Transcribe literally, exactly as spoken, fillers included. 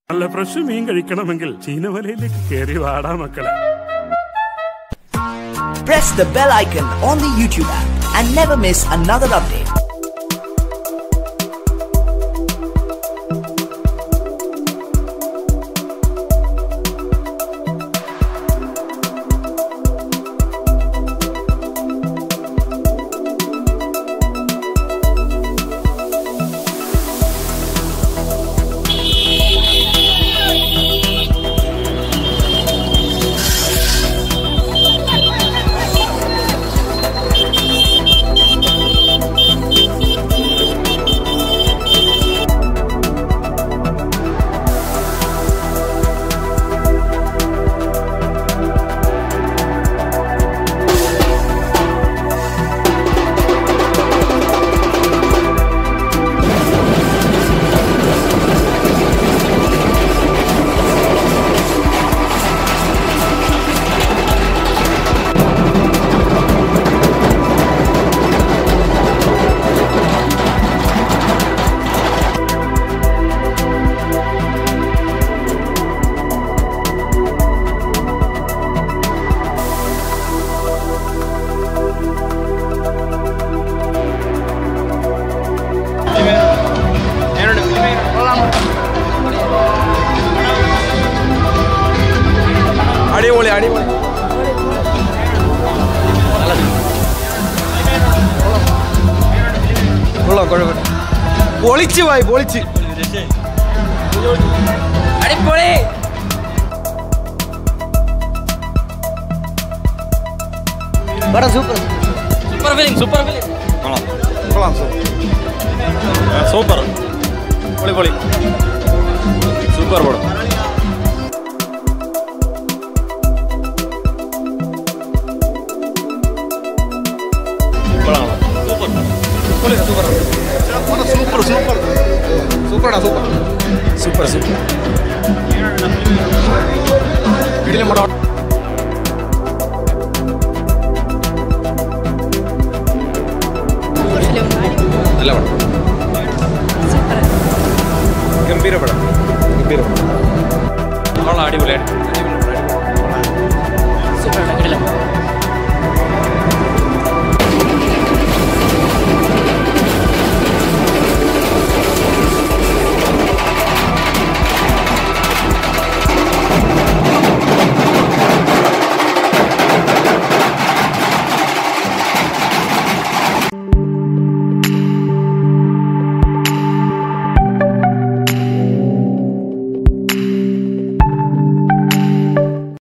നല്ല ഫ്രഷ് മീൻ കഴിക്കണമെങ്കിൽ ചീനവലയിലേക്ക് കേറി വാടാ മക്കളെ. Press the bell icon on the YouTube app and never miss another update. അടിപൊളി അടിപൊളി കൊള്ളാം കുഴപ്പമില്ല പൊളിച്ച് പോയി പൊളിച്ച് അടിപൊളി What a super super film super film കൊള്ളാം കൊള്ളാം സൂപ്പർ പൊളി പൊളി സൂപ്പർ പടം Super, super, super, super, super, super, super. Video moda. നല്ല പടം. സൂപ്പർ. ഗംഭീര പടം. ഗംഭീര പടം. കൊള്ളാം അടിപൊളിയായിട്ട്. അടിപൊളി. സൂപ്പർ ആണ്.